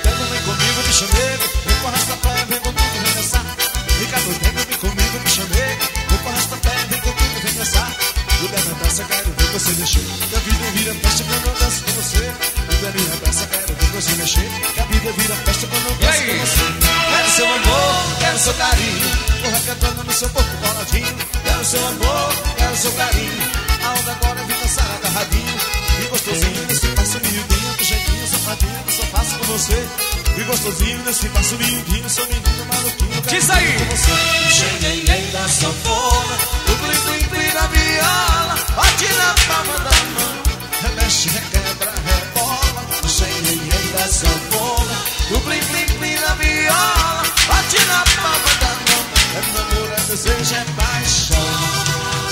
tempo, vem comigo, me chamego. Vem com arrasta-pé, vem com tudo, vem dançar. Fica no tempo, vem comigo, me chamego. Vem com arrasta-pé, vem com tudo, vem dançar. Lugar na dança, quero ver você mexer. Que a vida vira festa quando eu danço com você. Lugar na dança, quero ver você mexer. Que a vida vira festa quando eu danço com você. Quero seu amor, quero seu carinho. Vou requebrando no seu corpo coladinho. Quero seu amor, quero seu carinho. A onda agora vem dançar agarradinho. E gostosinho nesse passo miudinho, do jeitinho safadinho, que só faço com você. E gostosinho nesse passo miudinho, sou menino maluquinho. Diz aí! Cheguei da sanfona, o plim-plim-plim da viola, bate na palma da mão, remexe, requebra, rebola. Cheguei da sanfona, o plim-plim-plim da viola, bate na palma da mão. É amor, é desejo, é paixão.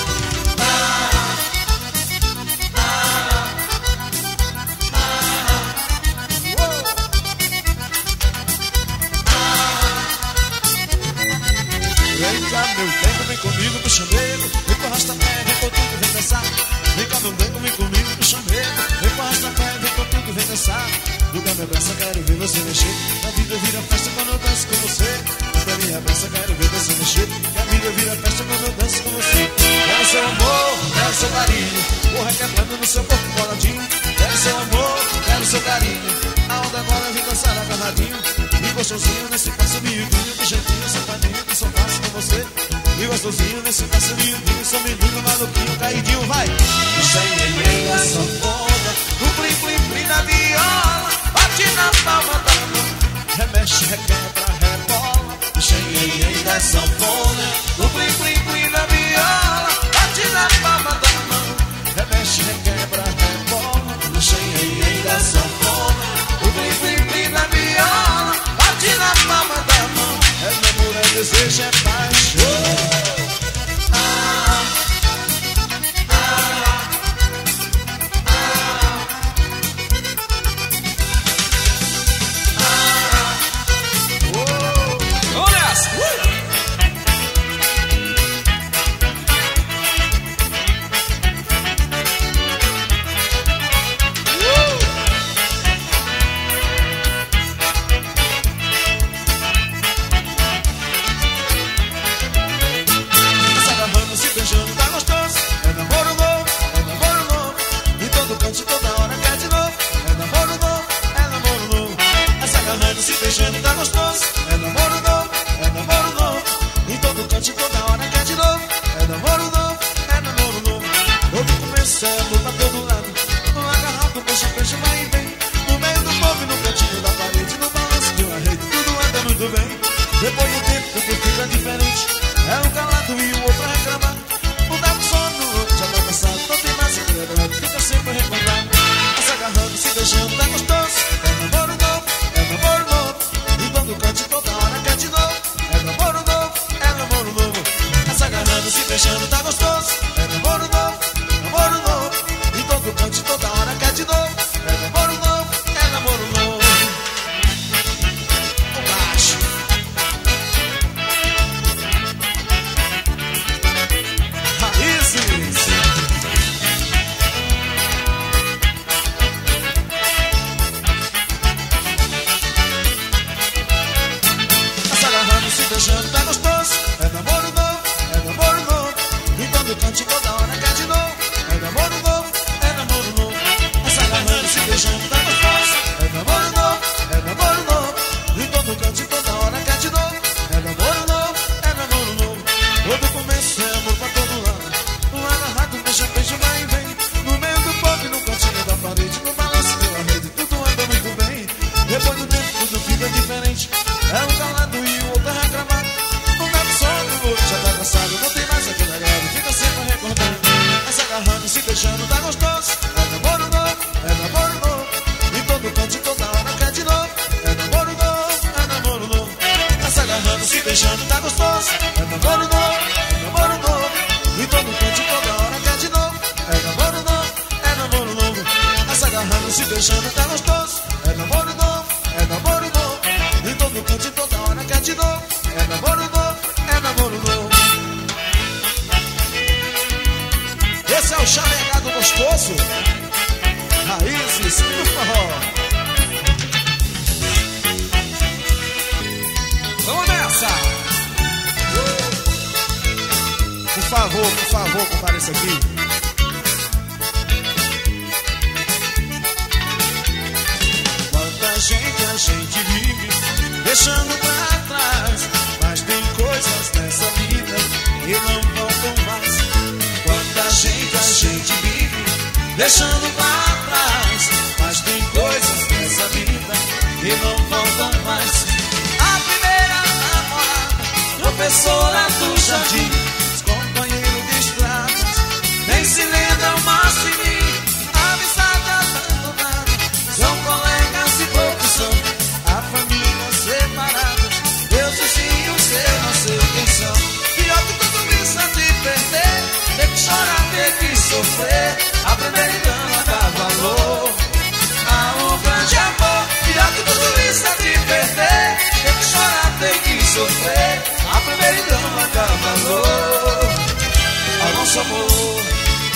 Vem cá, meu tempo, vem comigo pro chamego. Vem com arrasta-pé, vem com tudo, vem dançar. Vem cá, meu tempo, vem comigo pro chamego. Vem com arrasta-pé, vem com tudo, vem dançar. Lugar minha braça, quero ver você mexer. A vida vira festa quando eu danço com você. Lugar minha braça, quero ver você mexer. E a vida vira festa quando eu danço com você. Quero seu amor, quero seu carinho. Vou requebrando no seu corpo coladinho. Quero seu amor, quero seu carinho. A onda agora vem dançar agarradinho. E gostosinho nesse passo miudinho, do jeitinho safadinho que só faço com você. E gostosinho nesse passo miudinho, sou menino maluquinho, caidinho, vai. Cheguei da sanfona, do plim-plim-plim da viola, bate na palma da mão, remexe, requebra, rebola. Cheguei da sanfona, do plim-plim-plim da viola, bate na palma da mão, remexe, requebra, rebola. Cheguei da sanfona, do plim-plim-plim da viola, bate na palma da mão. É amor, é desejo, é paixão. Se beijando tá gostoso, é namoro novo, é namoro novo. Em todo canto e toda hora quer de novo, é namoro novo, é namoro novo. Todo começo é amor pra todo lado, no agarrado, puxa, fecha, vai e vem. No meio do povo, no cantinho da parede, no balanço de uma rede, tudo anda muito bem. Depois do tempo, tudo fica diferente. É um calado e o outro a reclamar. Um dá pro sono, o outro já tá cansado. Não tem mais o que lembrar, fica sempre a reclamar. Se agarrando, se beijando, tá gostoso, é namoro novo, é namoro novo. No canto toda hora quer de novo, é namoro novo, é namoro novo. Se agarrando, se beijando, tá gostoso, é namoro novo, namoro novo. Em todo canto toda hora quer de novo, é namoro novo, é namoro novo. O baixo. Raízes. Se beijando tá gostoso, é namoro novo, é namoro novo. Em todo canto toda hora quer de novo, é namoro novo, é namoro novo. Se agarrando, se beijando tá gostoso, é namoro novo, é namoro novo. Em todo canto toda hora quer de novo, é namoro novo, é namoro novo. Todo começo é amor pra todo lado, um agarrado, beija, beijo, vai e vem. No meio do povo e no cantinho da parede, no balanço de uma rede, tudo anda muito bem. Depois do tempo tudo fica diferente. É um calado e o outro a reclamar. Um dá pro sono, o outro já tá cansado. Não tem mais aquele agrado, fica sempre recordando. Se agarrando, se beijando, tá gostoso, é namoro novo, é namoro novo. Em todo canto e toda hora quer de novo, é namoro novo, é namoro novo. Se agarrando, se beijando, tá gostoso, é namoro novo, é namoro novo. Em todo canto e toda hora quer de novo, é namoro novo, é namoro novo. Se agarrando, se beijando, tá gostoso, é namoro novo, é namoro novo. Em todo canto e toda hora quer de novo, é namoro novo, é namoro novo. Esse é o chamegado gostoso, Raízes do forró. por favor, compareça aqui. Quanta gente a gente vive, deixando pra trás. Mas tem coisas nessa vida que não voltam mais. Quanta gente a gente vive, deixando pra trás. Mas tem coisas nessa vida que não voltam mais. A primeira namorada, professora do jardim, companheiro de estradas, nem se lembram mais de mim. Amizade abandonada, são colegas de profissão. A família separada, Deus vizinhos, eu não sei quem são. Pior que tudo isso é de perder, ter que chorar, ter que sofrer. Aprender então a dar valor a um grande amor. Pior que tudo isso é de perder, ter que chorar, ter que sofrer. Aprender então a dar valor ao nosso amor.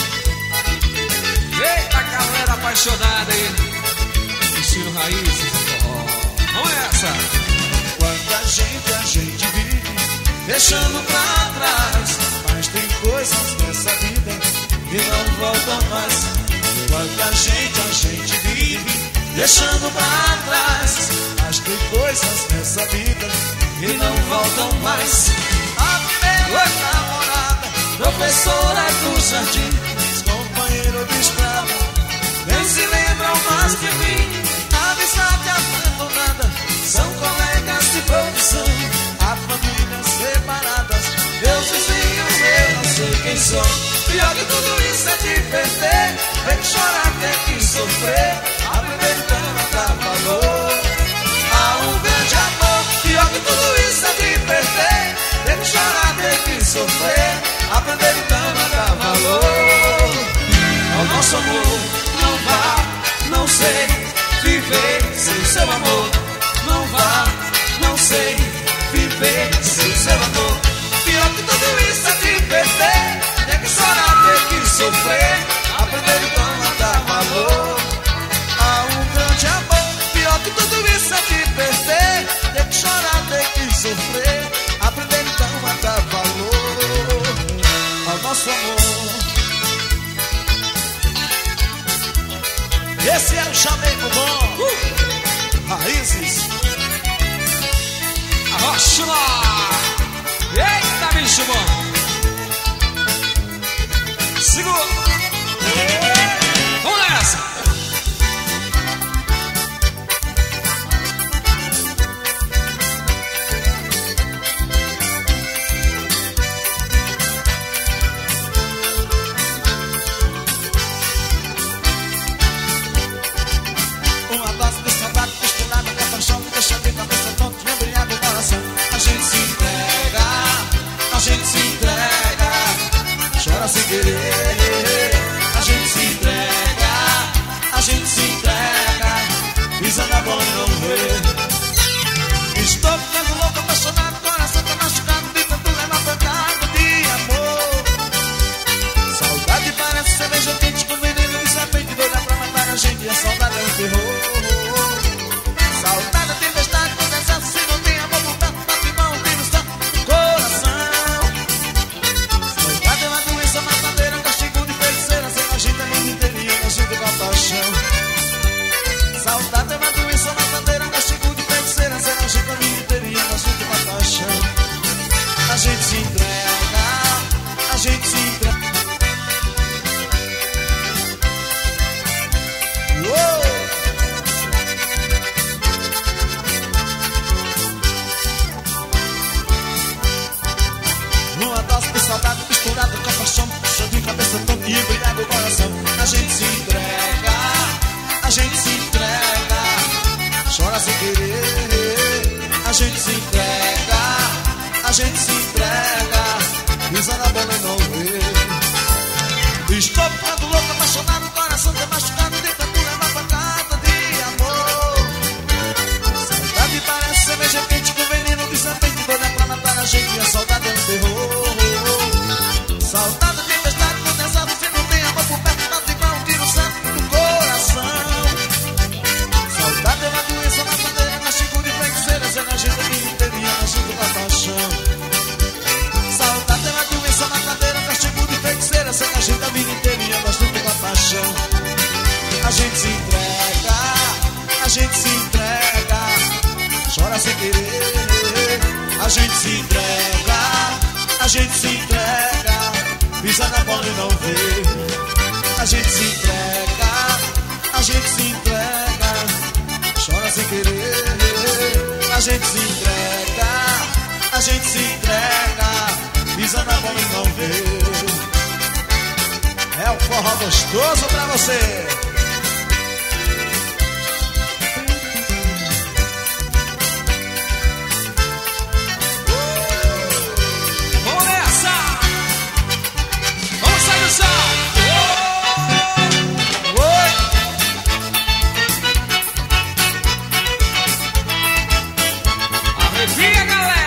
Eita, galera apaixonada aí, estilo raízes. Vamos nessa. Quanta gente a gente vive, deixando pra trás. Mas tem coisas nessa vida que não voltam mais. Quanta gente a gente vive, deixando pra trás. Mas tem coisas nessa vida que não voltam mais. A primeira namorada, professora do jardim, companheiro de estrada, nem se lembram mais de mim. Amizade abandonada, são colegas de profissão. A família separadas, meus vizinhos, eu não sei quem são. Pior que tudo isso é de perder, tem que chorar, tem que sofrer. Aprender então a dar valor a um grande amor. Pior que tudo isso é de perder, tem que chorar, tem que sofrer. Aprender então a dar valor ao nosso amor. Não vá, não sei viver sem seu amor. Não vá, não sei viver sem seu amor. Pior que tudo isso é de perder, tem que chorar, tem que sofrer. Aprender então a dar valor a um grande amor. Pior que tudo isso é de perder, tem que chorar, tem que sofrer. Aprender então a dar valor ao nosso amor. Esse é o chameco bom, Raízes. Arrocha lá. Eita, bicho bom. Segura. Vamos nessa. Uma dose de saudade misturada com a paixão que deixa de cabeça tonta e embriaga o coração. A gente se entrega, a gente se entrega, chora sem querer. A gente se entrega, a gente se entrega, pisa na bola e não vê. Estou ficando louco, apaixonado, coração tá machucado, de tanto levar pancada de amor. Saudade parece cerveja quente com veneno de serpente, doida pra matar a gente, e a saudade é um terror. Saudade é tempestade, com excesso, se não tem amor por perto, bate mão, tem no sangue, coração. Saudade é uma doença matadeira, castigo de feiticeira, sem a gente a vida inteirinha, a gente com a paixão. Saudade é uma doença matadeira, castigo de feiticeira, sem a gente a vida inteirinha, a gente com a paixão. A gente se entrega, a gente se entrega. Uou! Uma dose de saudade misturada com a paixão, puxa de cabeça tonta e embriaga o coração. A gente se entrega, a gente se entrega, chora sem querer. A gente se entrega, a gente se entrega, pisa na bola e não vê. Estou ficando louco, apaixonado, coração tá machucado, de tanto levar pancada de amor. Saudade parece cerveja quente com veneno de serpente, doida pra matar a gente, e a saudade é um terror. Saudade, tempestade, condensado, se não tem amor por perto, bate igual um tiro certo no coração. Saudade é uma doença matadeira, castigo de feiticeira, sendo a gente a vida inteira. A gente se entrega, a gente se entrega, pisa na bola e não vê. A gente se entrega, a gente se entrega, chora sem querer. A gente se entrega, a gente se entrega, pisa na bola e não vê. É o forró gostoso pra você. Vamos nessa! Vamos sair do chão! Oi! Arrepia, galera!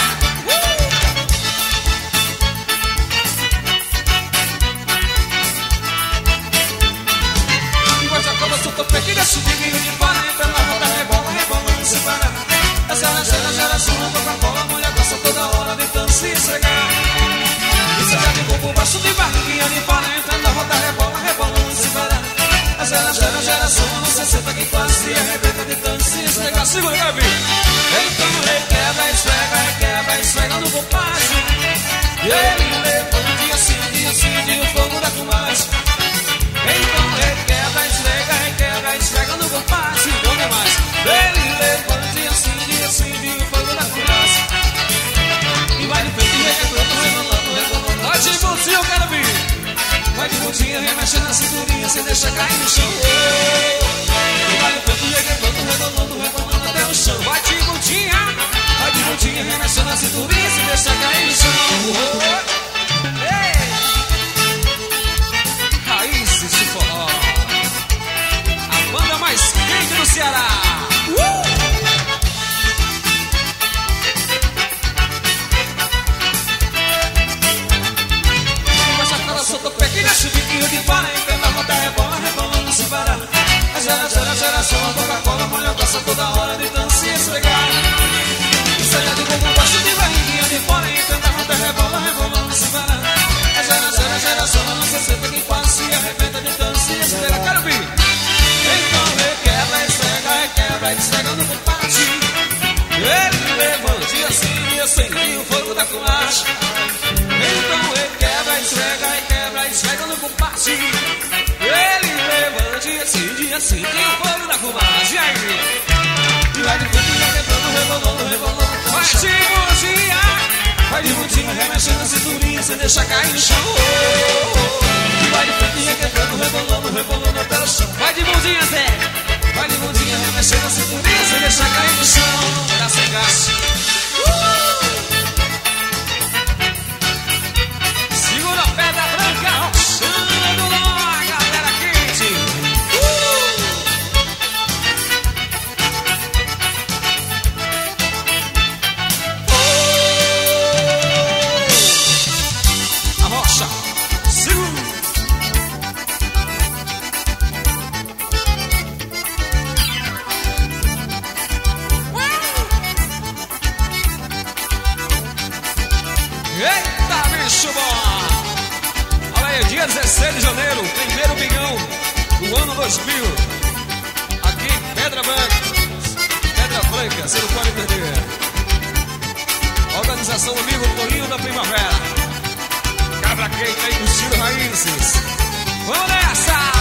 Soltou pequena subidinho de parenta, na roda rebola, rebolando sem parar. Essa é a geração da Coca-Cola, mulher gosta toda hora tentando se esfregar. Isso já ficou por baixo de barriguinha de parenta, na roda rebola, rebolando sem parar. Essa é a geração dos 60 que quase se arrebenta tentando se esfregar. Segura, Gabi! Então requebra, esfrega no compasso. E ele levanta dia sim, o fogo da fumaça. Então requebra, esfrega no compasso. Bom demais. Ele levanta e acende o fogo da fumaça. E vai de frente, rebolando. Vai de bolsinha, eu quero vir. Vai de bolsinha, remexendo na cinturinha, sem deixar cair no chão. E vai de frente, rebolando até o chão. Vai de bolsinha, remexendo na cinturinha, sem deixar cair no chão. Raízes do forró, a banda mais quente do Ceará. Mas a cara soltou pequena subidinho de parenta, na roda rebola, rebolando sem parar. A geração da Coca-Cola, mulher gosta toda hora de dança e esfregar. Isso aí é do bumbum baixo de barriguinha de parenta, na roda rebola, rebolando sem parar. A geração dos 60 que quase se arrebenta de dança e esfrega. Quero vir! Então requebra, esfrega no compasso. Ele levanta e acende o fogo da fumaça. Então requebra, esfrega no compasso. Ele levanta e acende o fogo da fumaça. E aí? E vai de frente, rebolando. Vai de bundinha! Vai de bundinha, remexendo a cinturinha, sem deixar cair no chão. E vai de frente, rebolando até o chão. Vai de bundinha, Zé! Vai de bundinha, remexendo a cinturinha, sem deixar cair no chão. Tá sem gás. Segura a pedra branca, roxando lá, galera quente. A rocha, segura. Eita, bicho bom! Olha aí, dia 16 de janeiro, primeiro pinhão do ano 2000. Aqui, Pedra Branca, você não pode perder. Organização Amigo Toninho da Primavera. Cabra quente aí no estilo Raízes. Vamos nessa!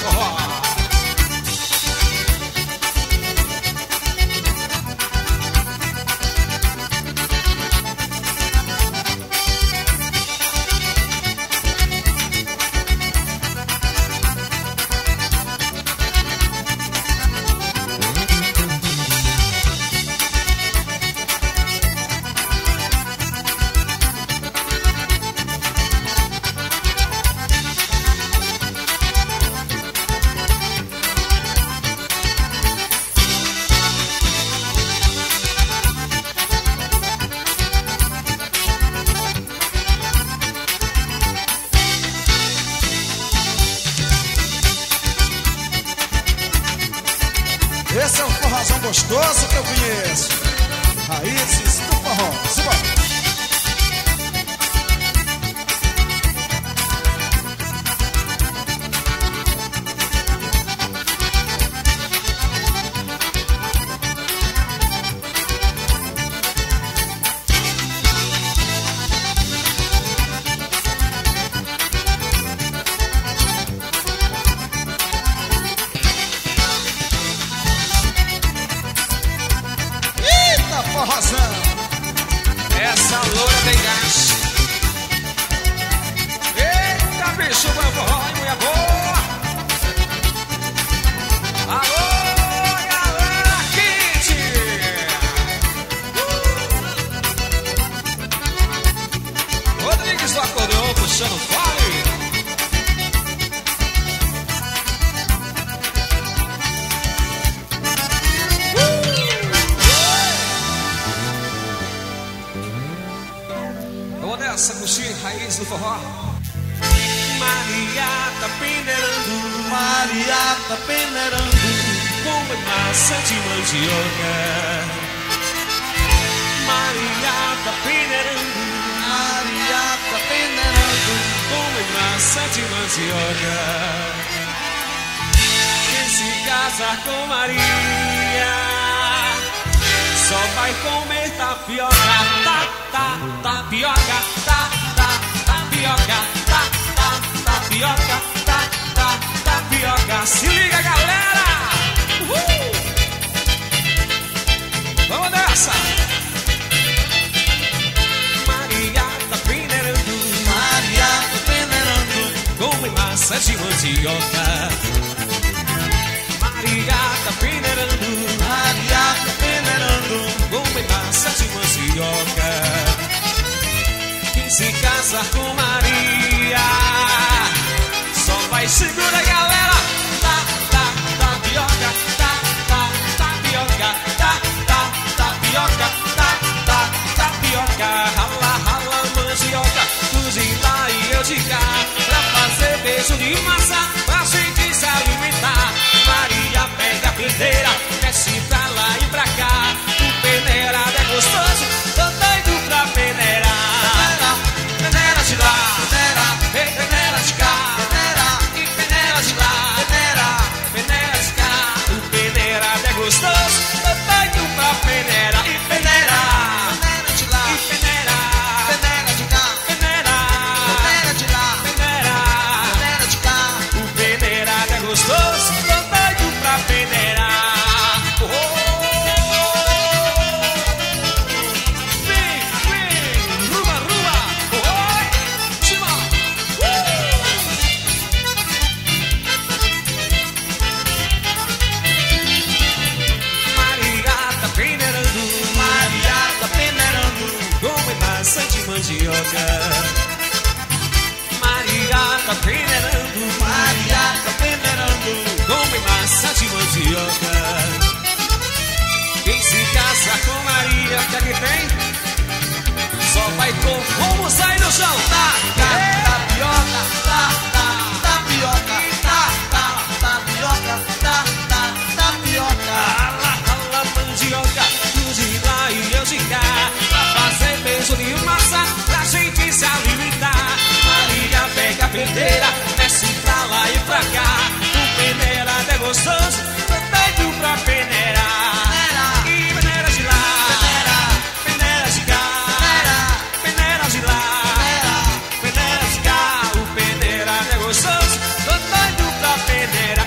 forró. Esse é o forrozão gostoso que eu conheço. Raízes do forró. Simbora. Forrozão. Essa loura tem gás. Eita, bicho, vai forró e mulher boa. Alô, galera, Kit. Rodrigues do acordeão puxando fole. Essa coxinha raiz do forró. Maria tá peneirando, Maria tá peneirando, com massa de mandioca. Maria tá peneirando, Maria tá peneirando, com massa de mandioca. Quem se casar com Maria só vai comer tapioca, tapioca, tapioca, tapioca, tapioca. Se liga, galera! Uhul! Vamos nessa! Maria tá peneirando, Maria tá peneirando, com massa de mandioca. Maria tá peneirando, Maria tá peneirando, com massa de mandioca. Quem se casa com Maria só vai segura, galera. Tapioca, tapioca, tapioca, tapioca. Rala, rala, mandioca, cozinha e eu de cá, pra fazer beijo de massa, pra gente se alimentar. Maria pega a peneira, desce pra lá e pra cá. O peneirado é gostoso, tô doido pra peneirar. Peneira de lá, peneira de cá, e peneira de lá, peneira de cá. O peneirado é gostoso, tô doido pra peneirar. E peneirar, peneira de lá, e peneirar, peneira de cá, peneirar, peneira de lá, peneirar. peneira de cá. O peneirado é gostoso, tô doido pra peneirar. Oh, oh, oh. Vem, rua, rua. Oh, cima. Maria tá peneirando, Maria tá peneirando, com massa de mandioca. Maria tá peneirando, Maria tá peneirando, com massa de mandioca. Quem se casa com Maria, que aqui tem, só vai com como sai do chão. tapioca, tapioca, tapioca, tapioca. Rala, rala, mandioca, cozinha e eu de cá, pra fazer beijo de massa, pra gente se alimentar. Maria pega a peneira, desce pra lá e pra cá. O peneirado é gostoso, tô doido pra peneirar. E peneira de lá, peneira de cá, peneira de lá, peneira de cá. O peneirado é gostoso, tô doido pra peneirar.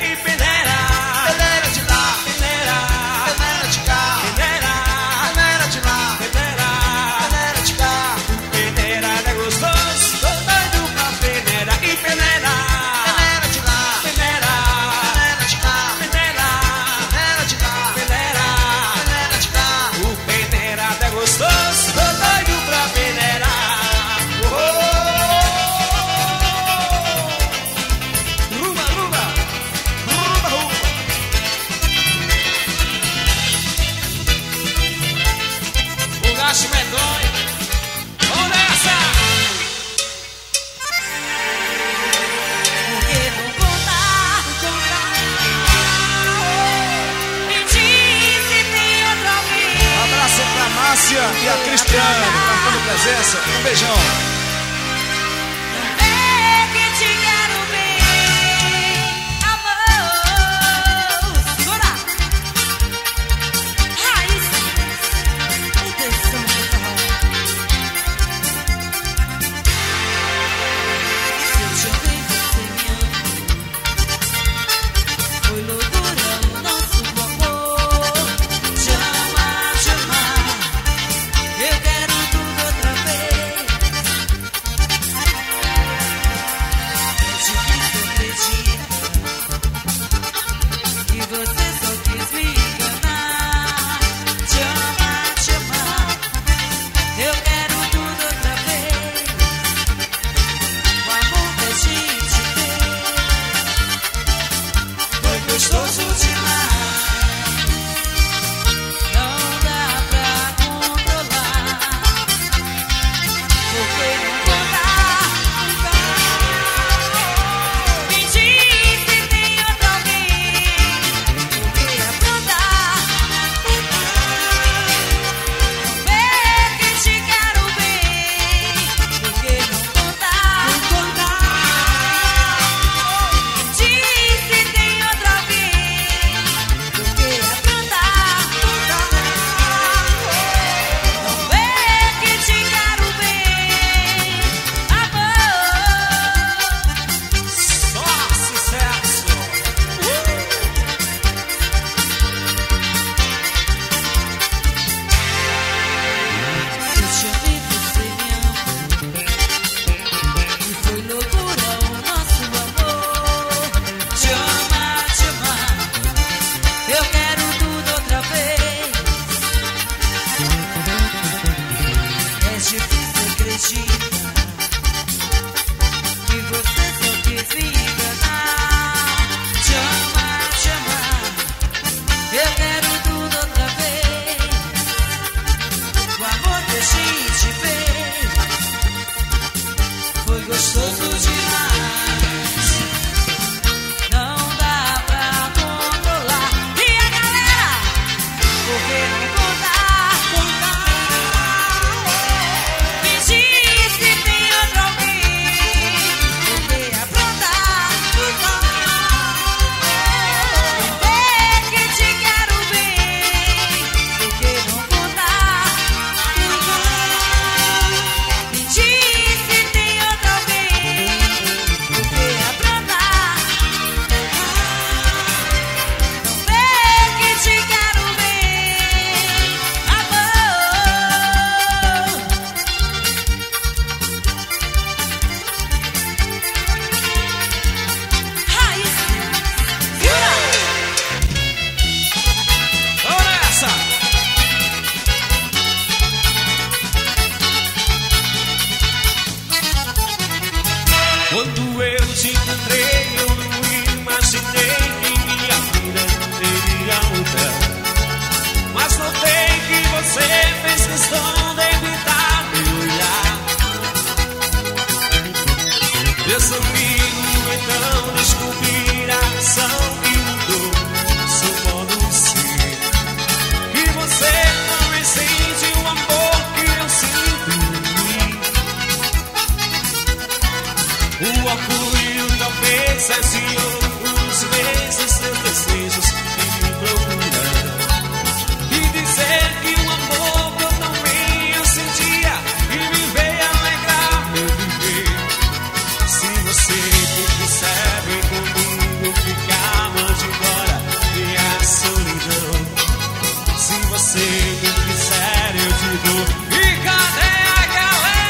E a Cristiane, marcando presença. Um beijão.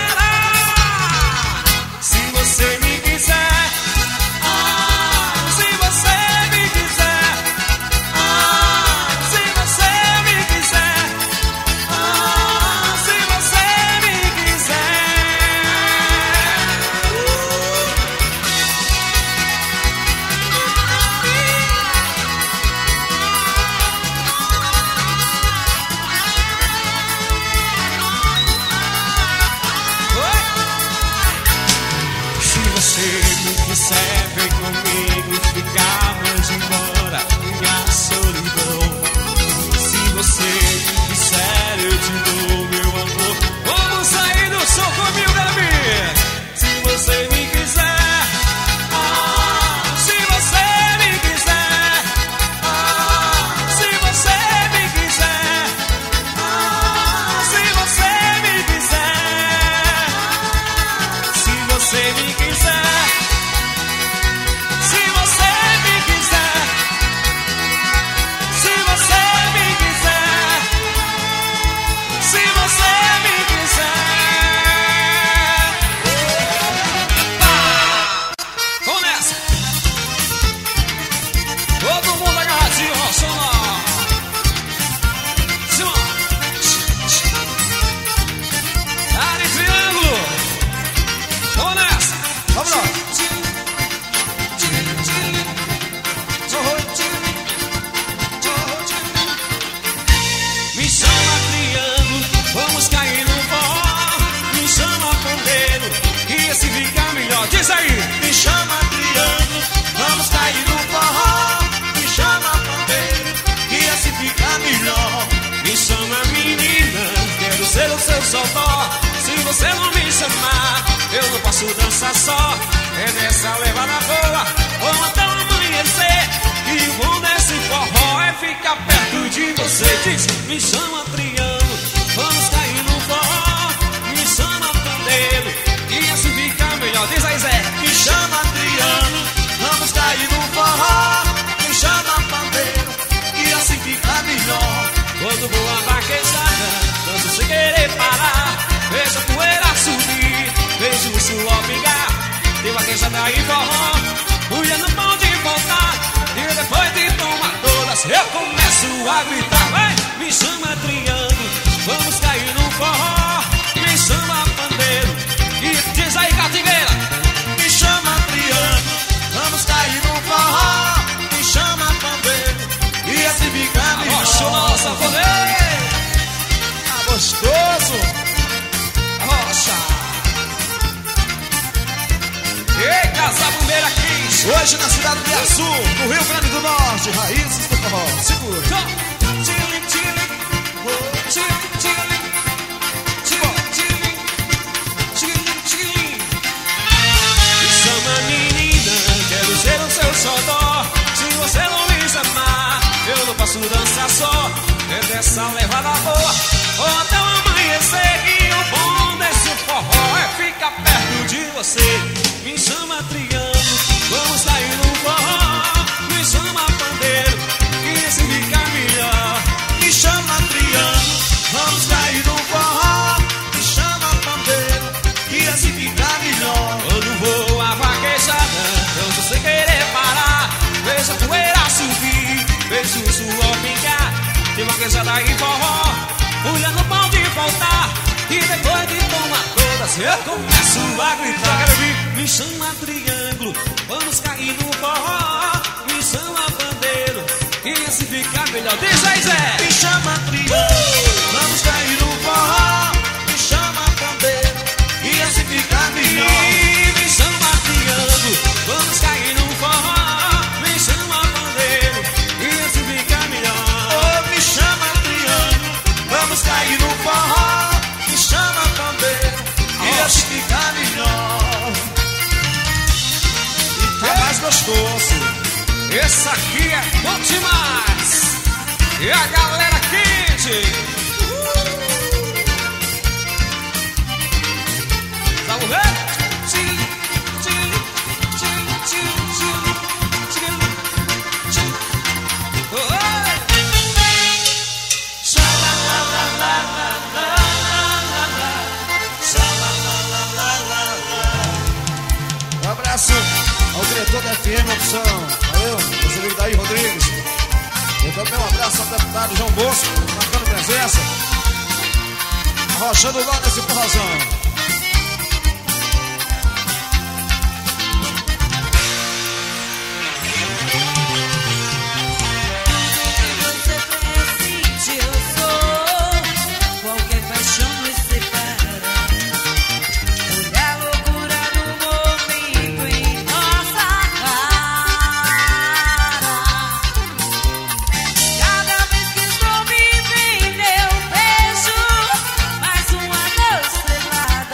Se você me quiser, se xodó. Se você não me chamar, eu não posso dançar só. É nessa levada boa, ou até o amanhecer. E o bom desse forró é ficar perto de você. Diz, me chama Triângulo, vamos cair no forró. Me chama Pandeiro, e assim fica melhor. Diz aí, Zé. Me chama Triângulo, vamos cair no forró. Me chama Pandeiro, e assim fica melhor. Quando voa a vaquejada, danço sem querer parar. Vejo a poeira subir, vejo o suor pingar. Tem vaquejada e forró, mulher não pode voltar. E depois de tomar todas, eu começo a gritar. Vai, me chama Triângulo, vamos cair no forró. Me chama Pandeiro, e diz aí, Catigueira. Me chama Triângulo, vamos cair no forró. Me chama Pandeiro, e assim fica melhor. Rocha, nossa, poder. Tá gostoso. Rocha. Ei, Casabumeira Cris. Hoje na cidade de Açu, no Rio Grande do Norte, raízes do forró. Segura. Tchilim, tchilim. Tchilim, tchilim. Tchilim, tchilim. Tchilim, tchilim. Me chama menina, quero ser o seu xodó. Se você não me chamar, eu não posso dançar só. É dessa levada boa, ou até o amanhecer. E o bom desse forró é ficar perto de você. Me chama Triângulo, vamos sair no forró. Me chama Pandeiro, e esse fica melhor. Me chama Triângulo, vamos cair no forró. Me chama Pandeiro, e assim fica melhor. Quando vou a vaquejada, eu tô sem querer parar. Vejo a poeira subir, vejo o suor pingar. Tem vaquejada e forró, mulher não pode faltar. E depois de tomar todas, eu começo a gritar. Quero vir. Me chama Triângulo, vamos cair no forró. Me chama Pandeiro, e assim fica melhor. Diz aí, Zé. Me chama Triângulo, vamos cair no forró. Me chama Pandeiro, e assim fica melhor. Me chama Triângulo, vamos cair no forró. Me chama Pandeiro, e assim fica melhor. Oh, me chama Triângulo, vamos cair no forró. Me chama Pandeiro, e assim fica melhor. E tá mais gostoso. Esse aqui é bom demais. E a galera quente. Vamos ver? Um abraço ao diretor da FM Opção. Valeu, nosso amigo Daí Rodrigues. Eu também um abraço ao deputado João Bosco, marcando presença. Arrochando lá nesse porrazão. Mais uma noite estrelada.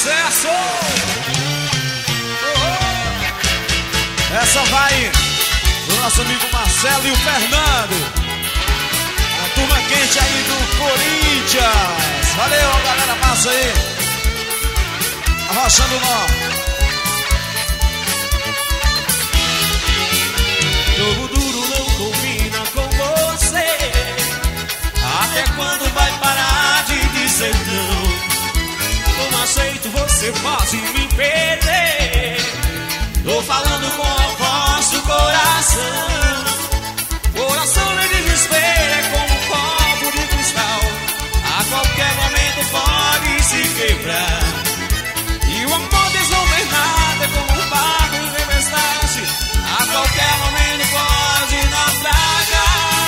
sucesso! Essa vai do nosso amigo Marcelo e o Fernando. A turma quente aí do Corinthians. Valeu, galera massa aí. Arrochando o nó. Jogo duro não combina com você. Até quando vai parar de dizer não? Não aceito, você pode me perder. Tô falando com a voz do coração. Coração de desespero é como um copo de cristal. A qualquer momento pode se quebrar. E o amor desgovernado é como um barco em tempestade. A qualquer momento pode naufragar.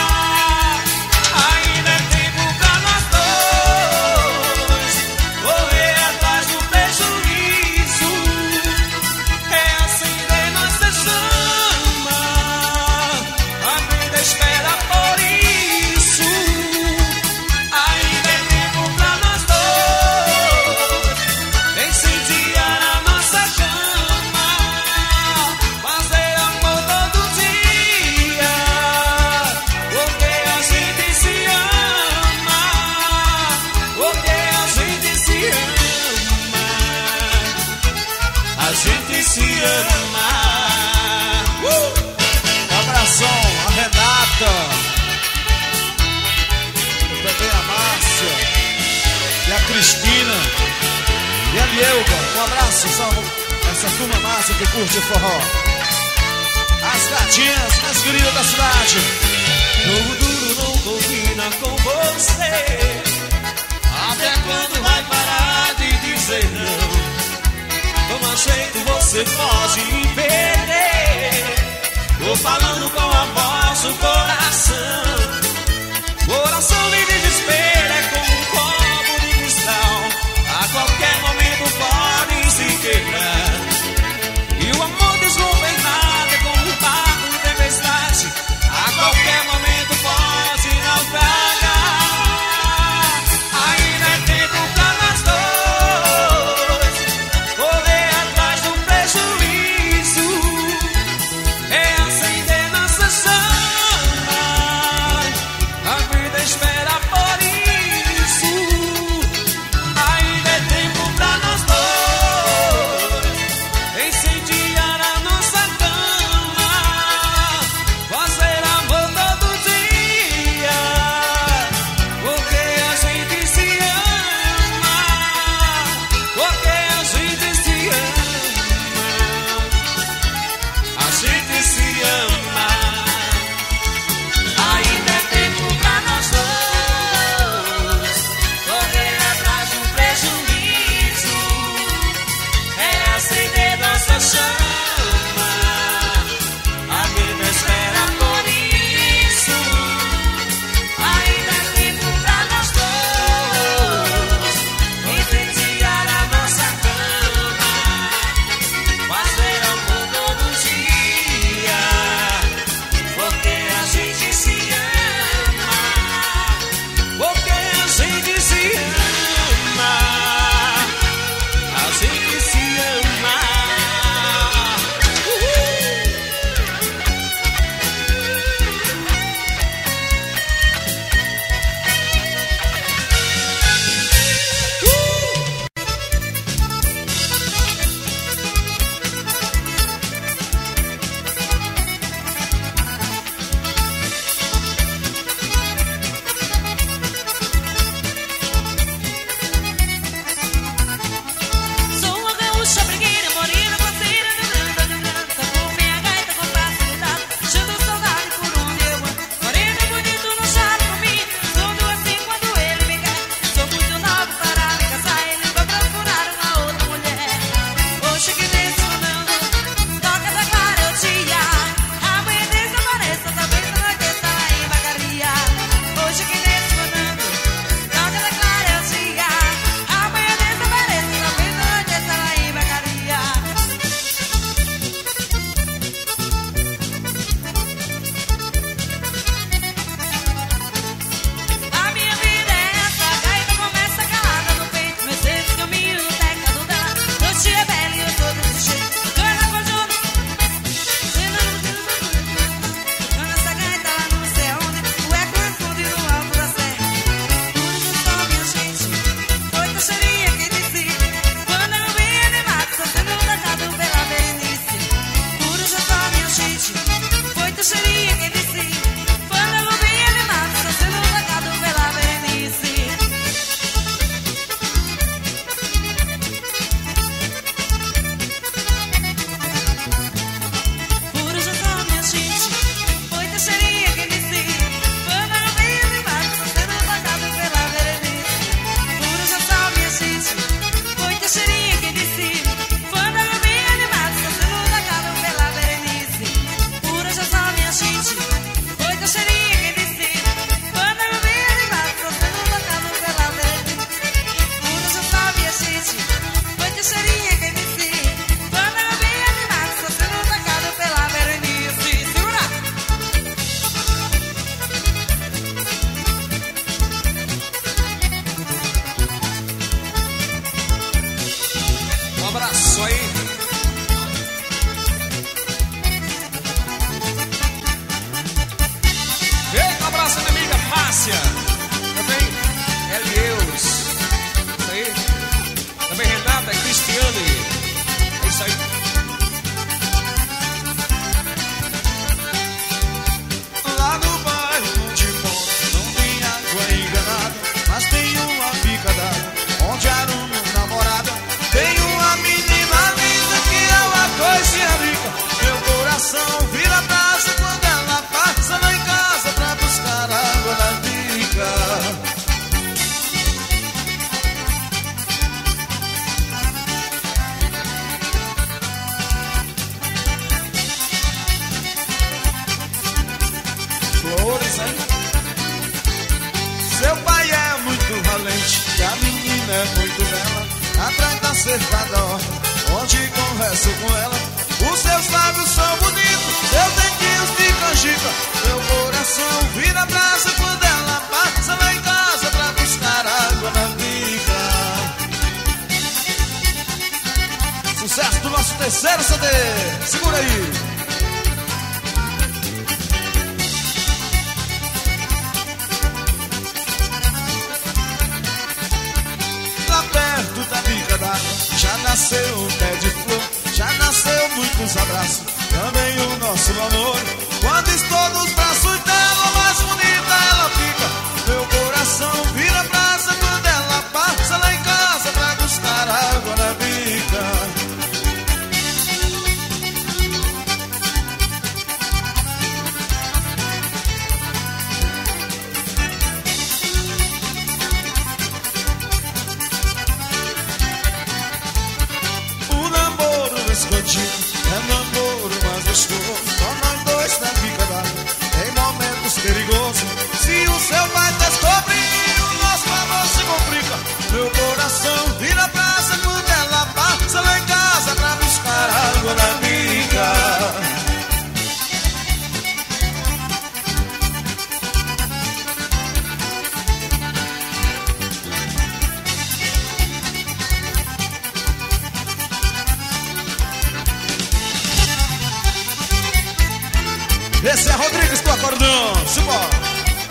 Ainda é tempo pra nós dois correr atrás do prejuízo. Reacender nossa chama. A vida espera por isso. Ainda é tempo pra nós dois incendiar a nossa chama. Fazer amor todo dia, porque a gente se ama. Porque a gente se ama. A gente se ama. Um abração, a Renata. Também a Márcia. E a Cristina. E a Lielga. Um abraço, salve essa turma massa que curte forró. As gatinhas mais queridas da cidade. Jogo duro não combina com você. Até quando vai parar de dizer não? Toma jeito, você pode me perder. Tô falando com a voz do coração. Coração de desespero é como um copo de cristal. A qualquer momento pode se quebrar. E o amor desgovernado é como um barco de tempestade. A qualquer momento pode naufragar. Ainda é tempo pra nós dois correr atrás do prejuízo. Reacender nossa prazer cada hora. Onde converso com ela, os seus lábios são bonitos, seus dentinhos de canjica. Meu coração vira brasa quando ela passa lá em casa pra buscar água na bica. Sucesso do nosso terceiro CD. Segura aí. Lá perto da bica d'água já nasceu um pé de flor, já nasceu muitos abraços, também o nosso amor. Quando estou nos braços dela, mais bonita ela fica. Meu coração vira brasa quando ela passa lá em casa pra buscar água na bica. É namoro mais gostoso, só nós dois na bica d'água, em momentos perigosos. Se o seu pai descobrir, o nosso amor se complica. Meu coração vira praça quando ela passa lá em casa pra buscar água na bica. Esse é Rodrigues do acordão, simbora!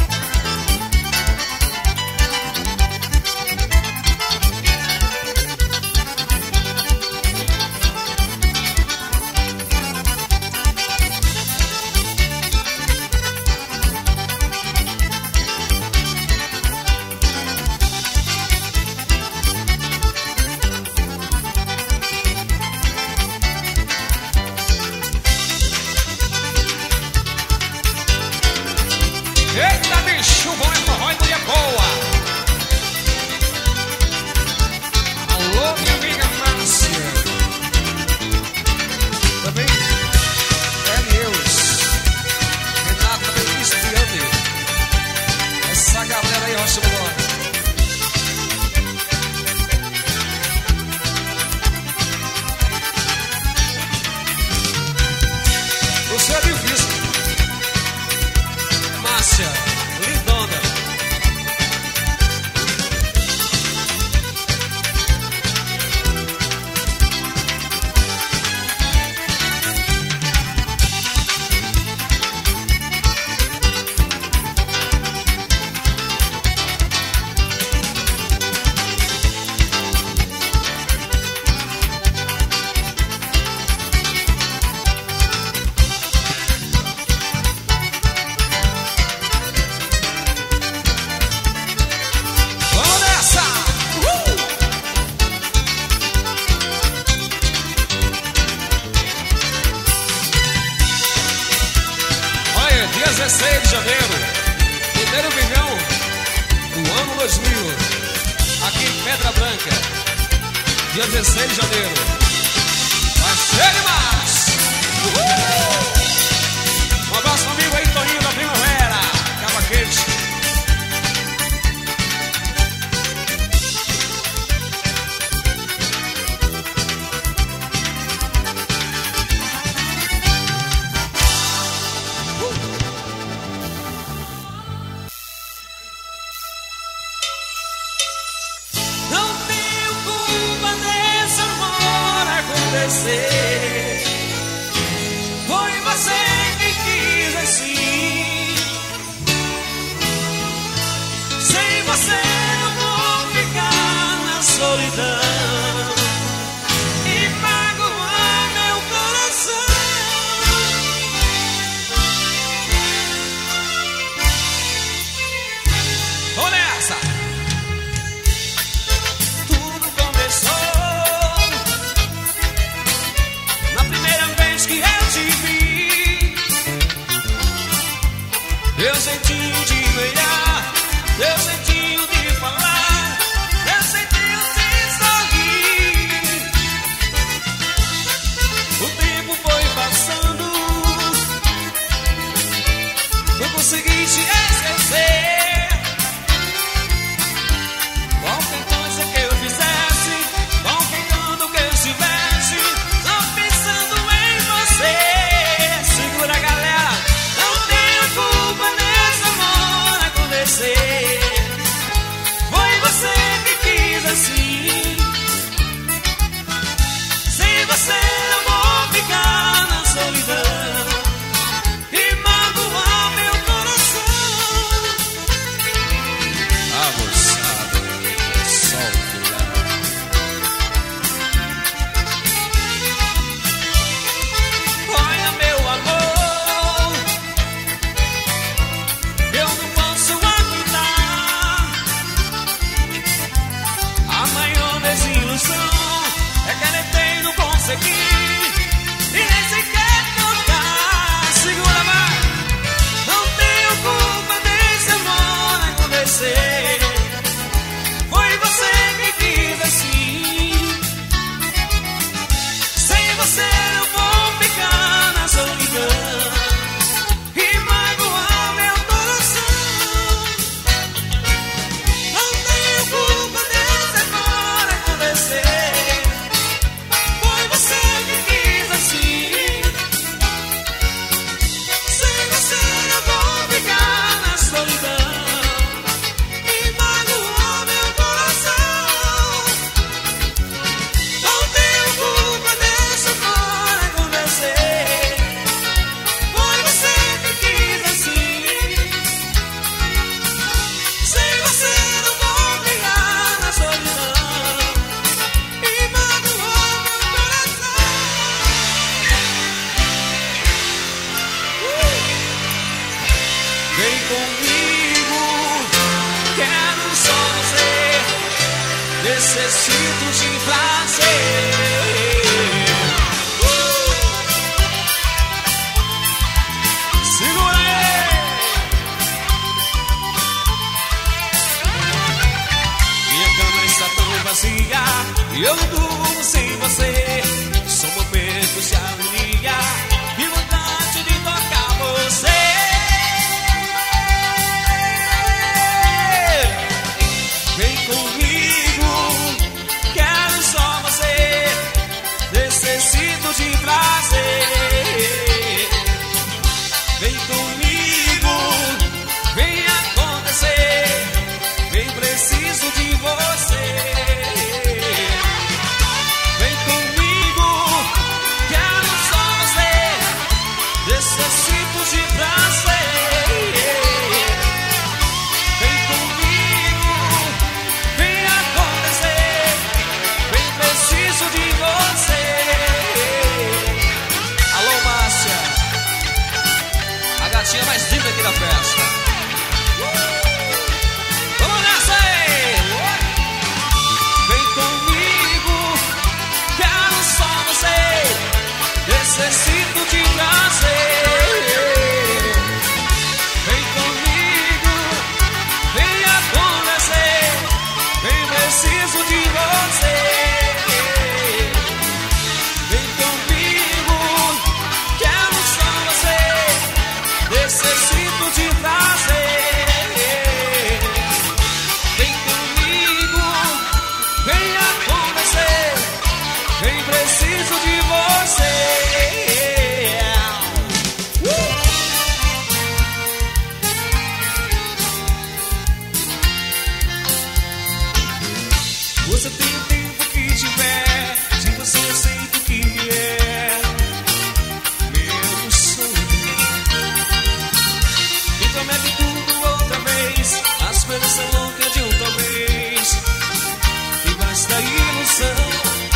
Eita, bicho, bom é forró e mulher boa. Alô, minha amiga Márcia. Também é Deus. Renata, meu Cristiane. Essa galera aí, Rocha Bolona. Você é difícil. Márcia, lindona. Dia 16 de janeiro, primeiro milhão do ano 2000, aqui em Pedra Branca. Dia 16 de janeiro, vai ser demais! Uhul! Um abraço amigo aí, Toninho da Primavera, Cava Quente. Foi você quem quis assim. Sem você não vou ficar na solidão e magoar meu coração. Olha essa! Tudo começou que eu te vi. Teu jeitinho de olhar, teu jeitinho de falar, teu jeitinho de sorrir. seguir e nem sequer tocar. Segura, vai. Não tenho culpa desse amor acontecer. Foi você que quis assim. Sem você eu vou ficar na solidão e magoar meu coração. Não tenho culpa desse amor acontecer. Foi você que quis assim. Sem você eu vou ficar na solidão e magoar meu coração. Não tenho culpa desse amor acontecer. Foi você que quis assim. Sem você não vou brigar na solidão e magoar meu coração. Vem comigo, quero só você. Necessito de prazer. Segura aí. Minha cama está tão vazia e eu não durmo sem você. São momentos de agonia e vontade de tocar você. Vem comigo, quero só você. Necessito de prazer. Vem comigo, vem acontecer. Vem, preciso de você. Vem comigo, quero só você. Necessito de prazer. Vem comigo, vem acontecer. Vem, preciso de você. Alô, Márcia, a gatinha mais linda aqui da festa. Vamos nessa aí. Vem comigo, quero só você. Necessito de prazer. Vem comigo, vem acontecer. Vem, preciso de você. Vem comigo, quero só você. Necessito de prazer. Vem comigo, vem acontecer. Vem, preciso de você. Você tem o tempo que tiver, de você eu sei do que vier. Meu sonho. Me promete tudo outra vez. As coisas são loucas de outra vez. E basta ilusão.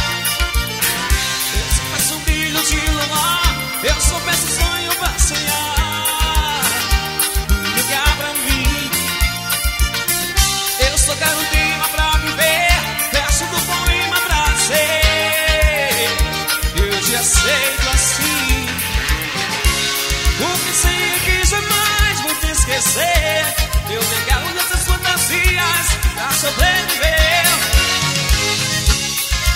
Eu só peço um brilho de luar. Eu só peço sonho pra sonhar. Ligar pra mim. Eu só quero um clima pra viver. Peço do poema pra ser. Eu te aceito assim. Porque sei que jamais vou te esquecer. Eu me agarro nessas fantasias pra sobreviver.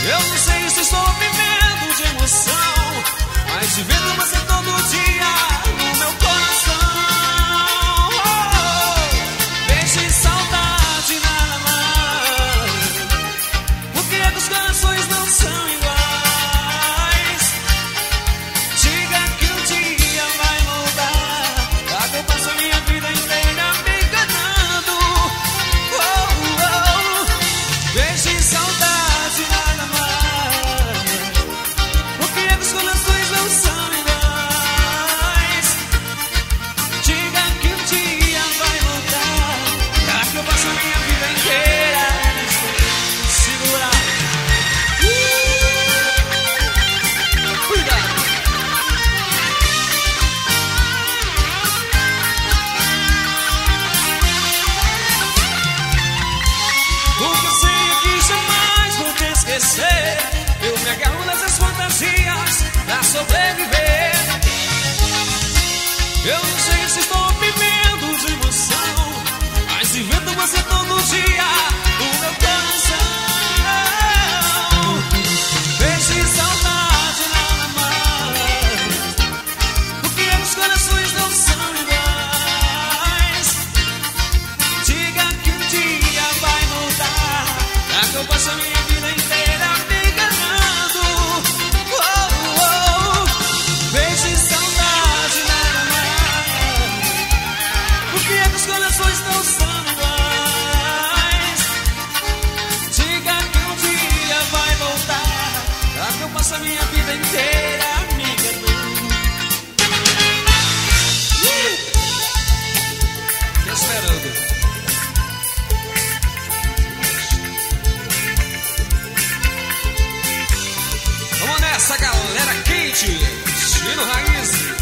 passa minha vida inteira me enganando. Beijo e saudade, nada mais. Por que é que os corações não são iguais? Diga que um dia vai voltar, já que eu passo a minha vida inteira me enganando. Esperando. Vamos nessa, galera quente, Chino Raízes.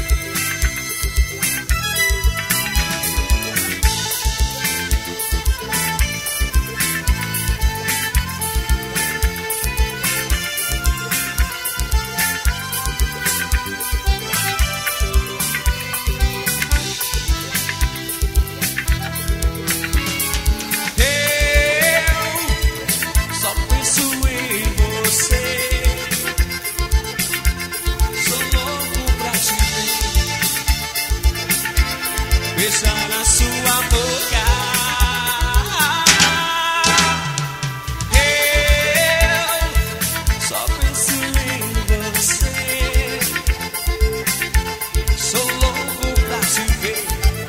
Beijar na sua boca. Eu só penso em você. Sou louco pra te ver.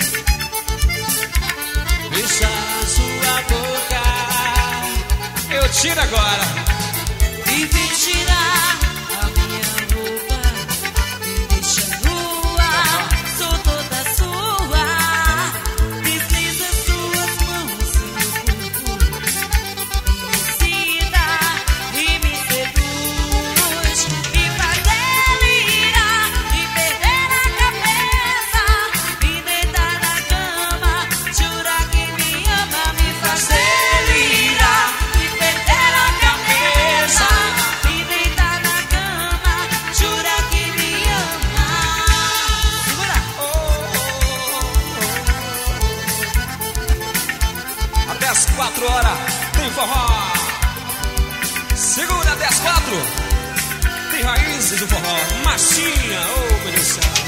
Beijar na sua boca. Eu tiro agora. E vem tirar a minha roupa. Me deixa nua. Sou toda sua. Desliza suas mãos em meu corpo. Me excita e me seduz. Me faz delirar e perder a cabeça. Me deitar na cama, jura que me ama. Me faz delirar e perder a cabeça. Me deitar na cama, jura que me ama. Segura! Até as 4 horas tem forró. Segura até as 4. Tem Raízes do forró. Marcinha, ô meu Deus do céu.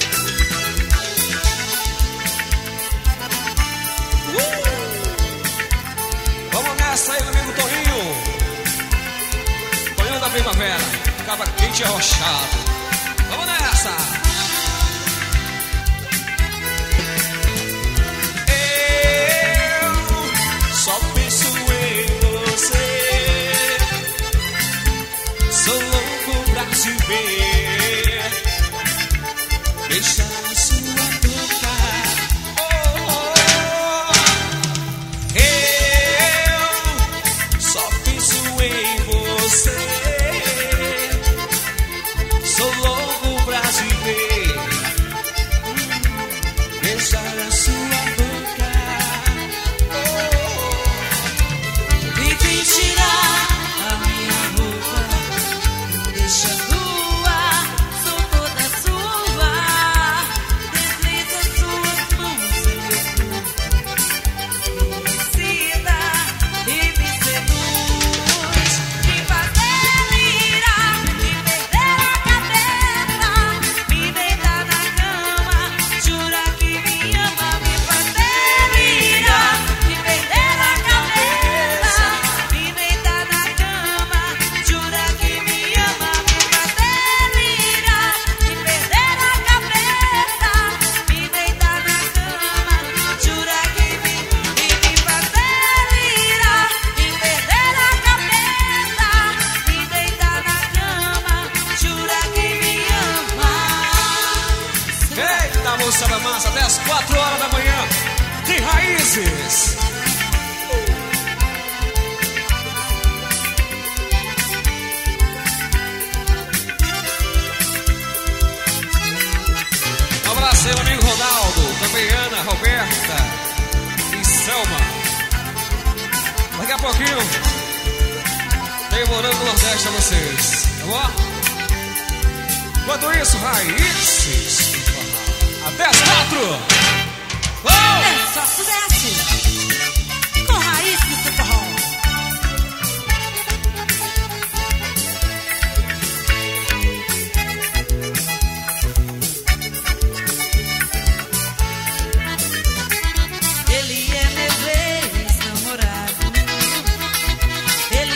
Vamos nessa aí, meu amigo Toninho. Toninho da primavera. Acaba quente e arrochado. Vamos nessa. Eu só penso em você. Sou louco pra te ver. Beijar na sua boca. Eu só penso em você. Sou louco pra te ver. Beijar na sua boca. E vem tirar a minha roupa. Me deixa nua. Sou toda sua. Desliza suas mãos em meu corpo. Me excita e me seduz. Me faz delirar e perder a cabeça. Me deitar na cama, jura que me ama. Me faz delirar e perder a cabeça. Me deitar na cama, jura que me ama. Me faz delirar e perder a cabeça. Me deitar na cama, jura que me faz delirar e perder a cabeça. Me deitar na cama, jura que me ama. Eita, moça da massa, até as 4 horas da manhã. Tem Raízes. Um abraço aí, meu amigo Ronaldo, também Ana, Roberta e Selma. Daqui a pouquinho tem Morango Nordeste pra vocês, tá bom? Enquanto isso, Raízes. Até as 4. É só sucesso. Com Raízes do forró. Ele é meu ex-namorado. Ele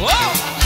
Oh!